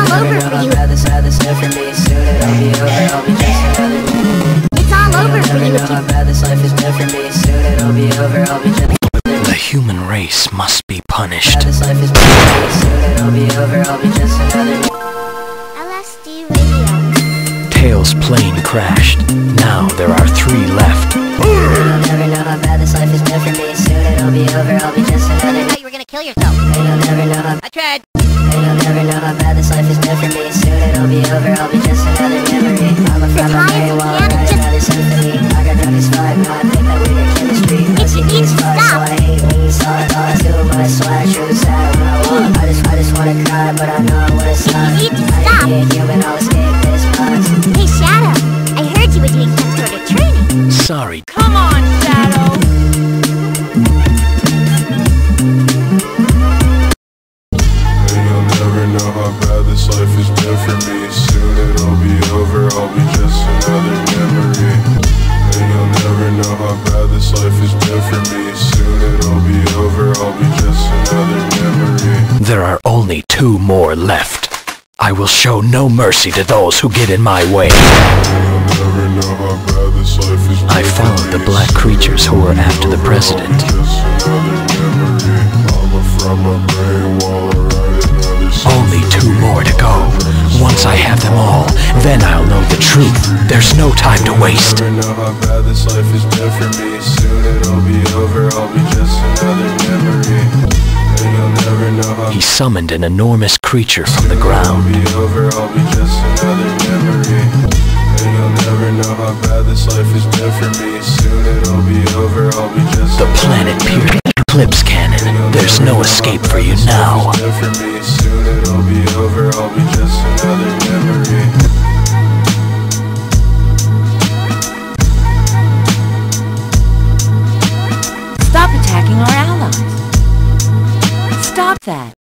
all over for you. It's all over for you if you... The human race must be punished. LSD radio. Tails' plane crashed. Now there are 3 left. You'll never know how bad this life has been for me. Soon it'll be over, I'll be just another... I thought you were gonna kill yourself. And you'll never know how... I tried. And you'll never know how bad this life has been for me. Soon it'll be over, I'll be just another memory. I'm a from a brain while I write another symphony. I got drunk as fuck, now I think that we got chemistry. If you need to stop. So I hate when you saw it all. Too much swag, true sad when I walk. I just wanna cry, but I know I wanna stop. You need to stop. I can be a human, I'll escape this box. Hey, Shadow, I heard you were doing some sort of training. Sorry. Come on, Shadow! You'll never know how bad this life has been for me. Soon it'll be over, I'll be just another memory. And you'll never know how bad this life has been for me. Soon it'll be over, I'll be just another memory. There are only 2 more left. I will show no mercy to those who get in my way. You'll never know how bad this life has been I followed the black creatures who were after the president. Only 2 more to go. Once I have them all, then I'll know the truth. There's no time to waste. Never know how bad this life has been for me. Soon it'll be over, I'll be just another memory. And you'll never know how He summoned an enormous creature from the ground. it'll be over, I'll be just another memory. And you'll never know how bad this life has been for me. Soon it'll be over, I'll be just The planet pierced Eclipse Cannon. There's no escape for you now. for me. Soon it'll be over, I'll be just another memory. Stop attacking our allies. Stop that.